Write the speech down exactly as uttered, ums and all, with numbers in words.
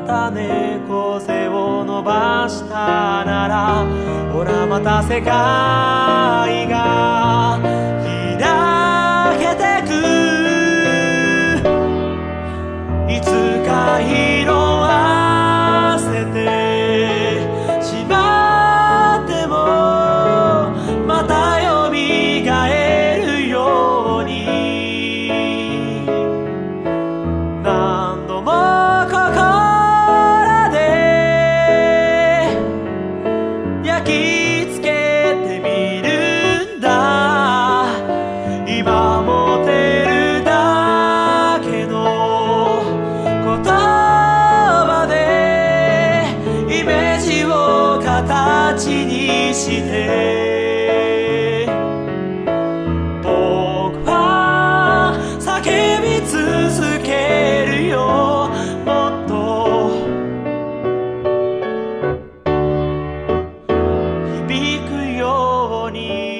た猫背を伸ばしたなら、ほらまた世界が開けてく。いつか色あせてしまっても、またよみがえるように、何度も心で焼き付けてみるんだ。今持てるだけの言葉でイメージを形にして、僕は叫び続けるよ。もっと響くように。